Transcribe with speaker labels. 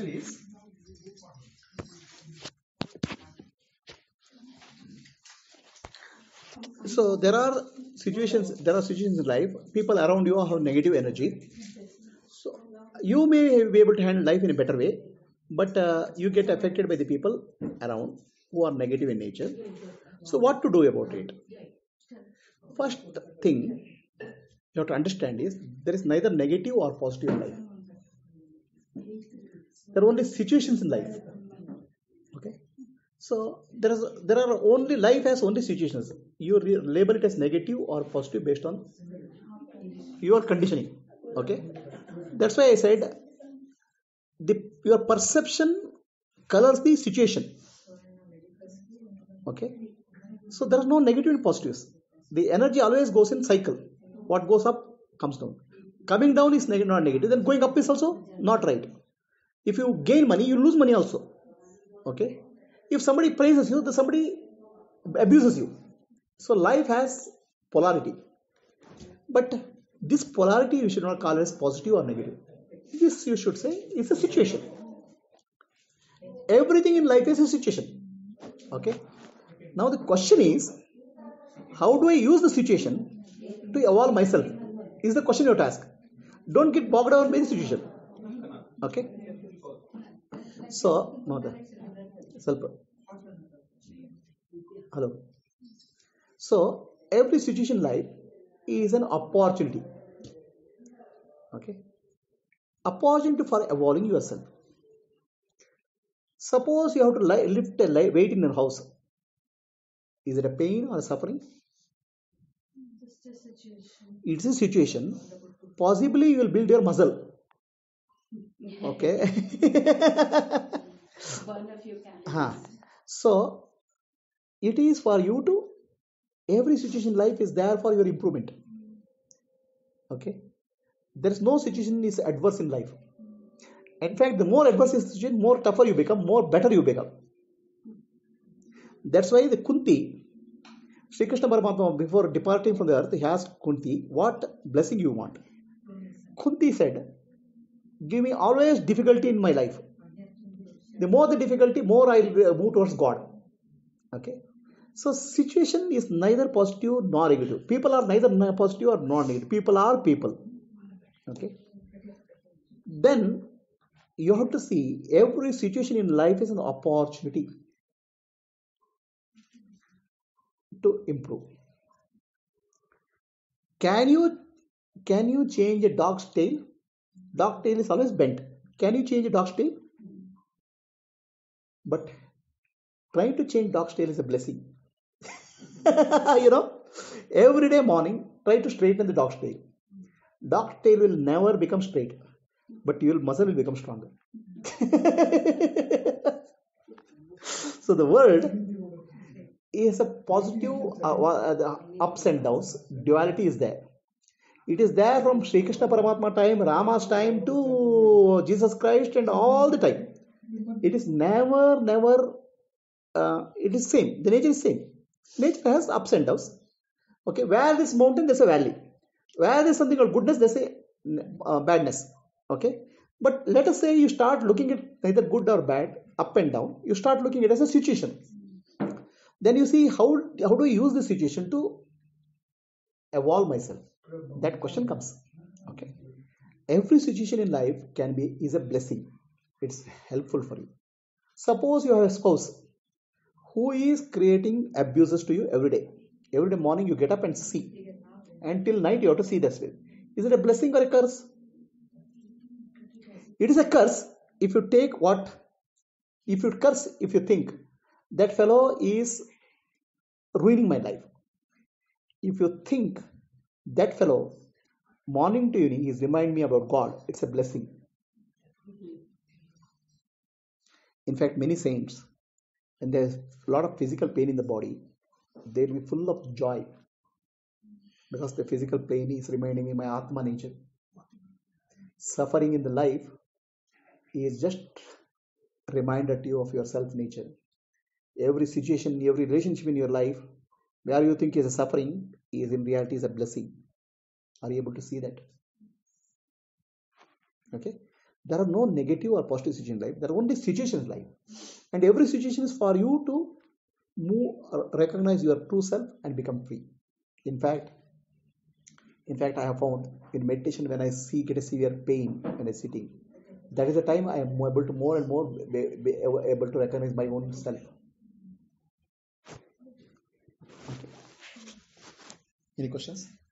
Speaker 1: question is, so there are situations in life, people around you have negative energy. So you may be able to handle life in a better way, but you get affected by the people around who are negative in nature. So what to do about it? First thing you have to understand is there is neither negative or positive in life. There are only situations in life. Okay. So there are only, life has only situations. You label it as negative or positive based on your conditioning. Okay. That's why I said your perception colors the situation. Okay. So there is no negative and positives. The energy always goes in cycle. What goes up comes down. Coming down is not negative. Then going up is also not right. If you gain money, you lose money also. Okay. If somebody praises you, then somebody abuses you. So life has polarity. But this polarity you should not call it as positive or negative. This you should say is a situation. Everything in life is a situation. Okay. Now the question is, how do I use the situation to evolve myself? Is the question you have to ask. Don't get bogged down by the situation. Okay. So, hello. So every situation in life is an opportunity. Okay. Opportunity for evolving yourself. Suppose you have to lift a weight in your house. Is it a pain or a suffering? It's a situation. Possibly you will build your muscle. Okay. So it is for you to, every situation in life is there for your improvement. Okay. There is no situation is adverse in life. In fact, the more adverse is the situation, more tougher you become, more better you become. That's why the Kunti, Sri Krishna Paramatma, before departing from the earth, he asked Kunti, what blessing you want? Kunti said, give me always difficulty in my life. The more the difficulty, more I will move towards God. Okay. So situation is neither positive nor negative. People are neither positive or nor negative. People are people. Okay. Then you have to see every situation in life is an opportunity to improve. Can you change a dog's tail? Dog tail is always bent. Can you change a dog's tail? But trying to change dog's tail is a blessing. Every day morning, try to straighten the dog's tail. Dog's tail will never become straight, but your muscle will become stronger. So the world is a positive ups and downs. Duality is there. It is there from Sri Krishna Paramatma time, Rama's time to Jesus Christ, and all the time. It is never, it is same. The nature is same. Nature has ups and downs. Okay, where there is mountain, there's a valley. Where there's something called goodness, there's a badness. Okay, but let us say you start looking at neither good or bad, up and down. You start looking at it as a situation. Then you see how do I use this situation to evolve myself? That question comes. Okay, every situation in life is a blessing. It's helpful for you. Suppose you have a spouse who is creating abuses to you every day. Every day morning you get up and see, and till night you have to see this way. Is it a blessing or a curse? It is a curse if you take if you think that fellow is ruining my life. If you think that fellow morning to evening is remind me about God, it's a blessing. In fact, many saints, when there's a lot of physical pain in the body, they'll be full of joy because the physical pain is reminding me my Atma nature. Suffering in the life is just a reminder to you of your self nature. Every situation, every relationship in your life where you think is a suffering is in reality is a blessing. Are you able to see that? Okay. There are no negative or positive situations in life. There are only situations in life, and every situation is for you to move, recognize your true self, and become free. In fact, I have found in meditation when I get a severe pain when I'm sitting, that is the time I am able to more and more be able to recognize my own self. Okay. Any questions?